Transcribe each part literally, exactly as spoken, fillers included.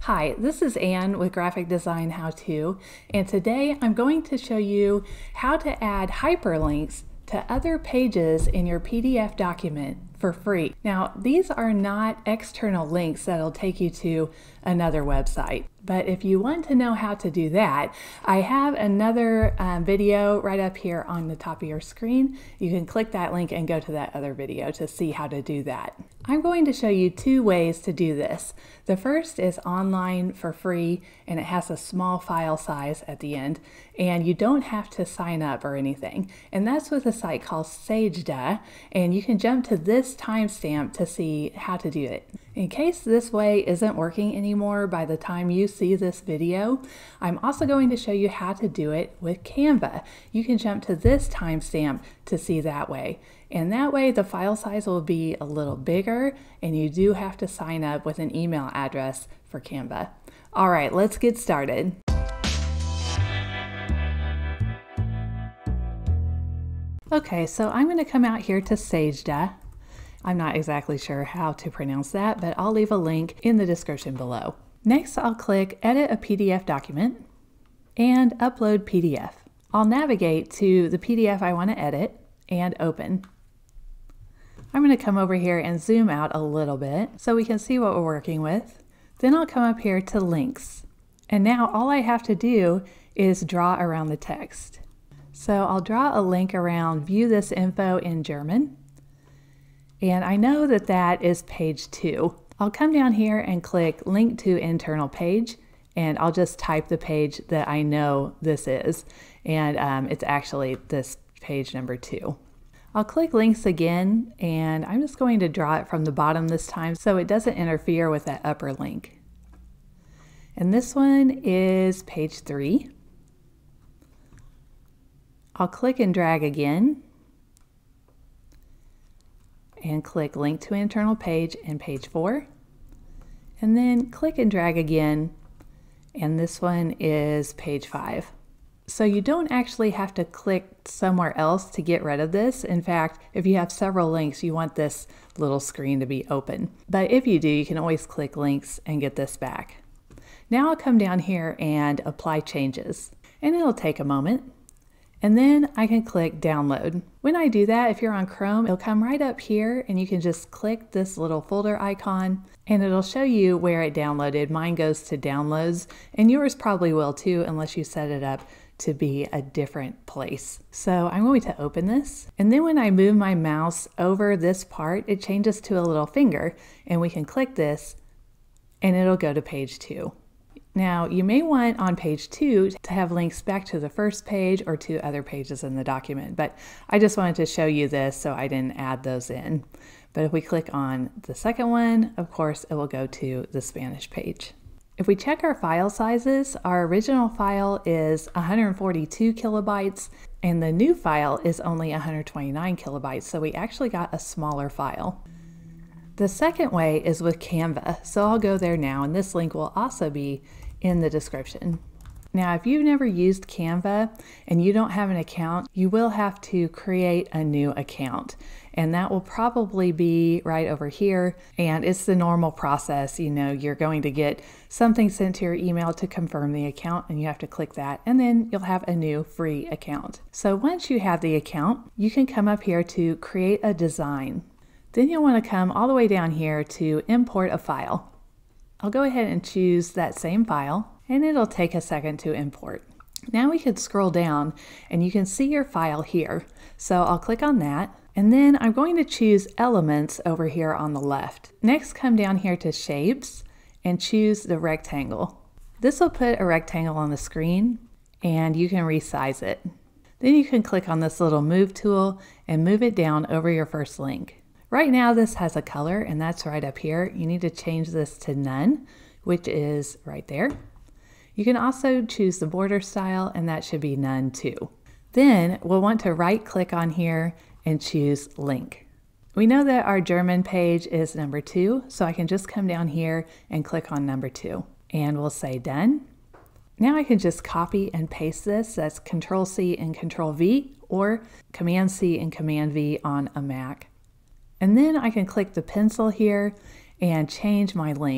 Hi, this is Anne with Graphic Design How To, and today I'm going to show you how to add hyperlinks to other pages in your P D F document for free. Now, these are not external links that'll take you to another website, but if you want to know how to do that, I have another um, video right up here on the top of your screen. You can click that link and go to that other video to see how to do that. I'm going to show you two ways to do this. The first is online for free, and it has a small file size at the end, and you don't have to sign up or anything. And that's with a site called Sageda, and you can jump to this timestamp to see how to do it. In case this way isn't working anymore by the time you see this video, I'm also going to show you how to do it with Canva. You can jump to this timestamp to see that way. And that way the file size will be a little bigger, and you do have to sign up with an email address for Canva. All right, let's get started. Okay, so I'm going to come out here to Sageda. I'm not exactly sure how to pronounce that, but I'll leave a link in the description below. Next, I'll click Edit a P D F Document and Upload P D F. I'll navigate to the P D F I want to edit and open. I'm going to come over here and zoom out a little bit so we can see what we're working with. Then I'll come up here to Links. And now all I have to do is draw around the text. So I'll draw a link around View this info in German. And I know that that is page two. I'll come down here and click Link to Internal Page, and I'll just type the page that I know this is. And um, it's actually this page number two. I'll click Links again, and I'm just going to draw it from the bottom this time so it doesn't interfere with that upper link. And this one is page three. I'll click and drag again, and click Link to Internal Page and page four, and then click and drag again, and this one is page five. So you don't actually have to click somewhere else to get rid of this. In fact, if you have several links, you want this little screen to be open. But if you do, you can always click Links and get this back. Now I'll come down here and apply changes, and it'll take a moment. And then I can click Download. When I do that, if you're on Chrome, it'll come right up here, and you can just click this little folder icon, and it'll show you where it downloaded. Mine goes to Downloads, and yours probably will too, unless you set it up to be a different place. So I'm going to open this, and then when I move my mouse over this part, it changes to a little finger, and we can click this, and it'll go to page two. Now, you may want on page two to have links back to the first page or to other pages in the document, but I just wanted to show you this, so I didn't add those in. But if we click on the second one, of course, it will go to the Spanish page. If we check our file sizes, our original file is one hundred forty-two kilobytes, and the new file is only one hundred twenty-nine kilobytes, so we actually got a smaller file. The second way is with Canva, so I'll go there now, and this link will also be in the description. Now, if you've never used Canva and you don't have an account, you will have to create a new account, and that will probably be right over here. And it's the normal process. You know, you're going to get something sent to your email to confirm the account, and you have to click that, and then you'll have a new free account. So once you have the account, you can come up here to create a design. Then you'll want to come all the way down here to import a file. I'll go ahead and choose that same file, and it'll take a second to import. Now we could scroll down, and you can see your file here. So I'll click on that, and then I'm going to choose Elements over here on the left. Next, come down here to Shapes and choose the rectangle. This will put a rectangle on the screen, and you can resize it. Then you can click on this little Move tool and move it down over your first link. Right now this has a color, and that's right up here. You need to change this to none, which is right there. You can also choose the border style, and that should be none too. Then we'll want to right click on here and choose Link. We know that our German page is number two, so I can just come down here and click on number two, and we'll say Done. Now I can just copy and paste this. That's Control C and Control V, or Command C and Command V on a Mac. And then I can click the pencil here and change my link.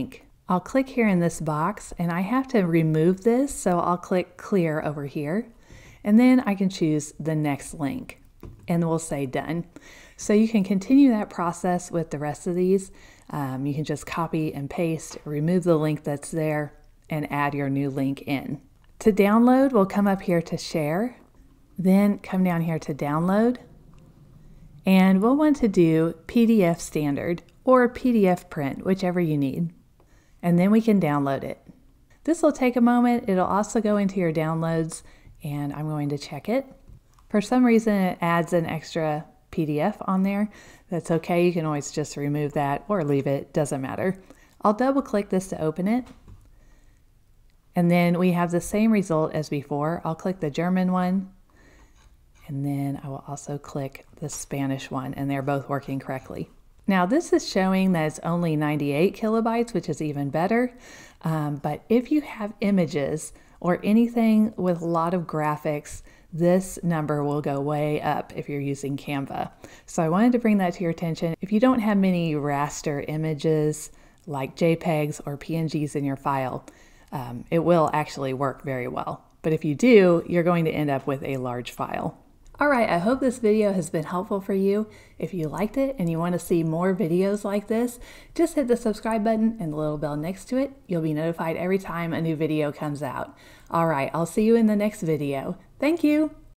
I'll click here in this box and I have to remove this, so I'll click clear over here and then I can choose the next link and we'll say done. So you can continue that process with the rest of these. Um, you can just copy and paste, remove the link that's there and add your new link in. To download, we'll come up here to share, then come down here to download, and we'll want to do P D F standard or P D F print, whichever you need. And then we can download it. This will take a moment. It'll also go into your downloads and I'm going to check it. For some reason it adds an extra P D F on there. That's okay, you can always just remove that or leave it, doesn't matter. I'll double click this to open it. And then we have the same result as before. I'll click the German one and then I will also click the Spanish one, and they're both working correctly. Now this is showing that it's only ninety-eight kilobytes, which is even better. Um, but if you have images or anything with a lot of graphics, this number will go way up if you're using Canva. So I wanted to bring that to your attention. If you don't have many raster images like JPEGs or P N Gs in your file, um, it will actually work very well. But if you do, you're going to end up with a large file. All right, I hope this video has been helpful for you. If you liked it and you want to see more videos like this, just hit the subscribe button and the little bell next to it. You'll be notified every time a new video comes out. All right, I'll see you in the next video. Thank you.